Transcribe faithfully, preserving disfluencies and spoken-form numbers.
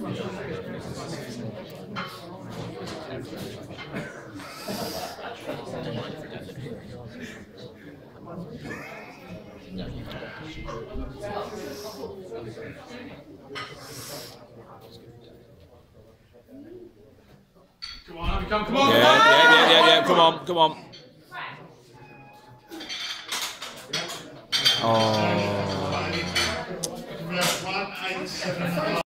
Come on, come, come on, yeah, come on! Yeah, yeah, yeah, yeah, come on, come on. Oh.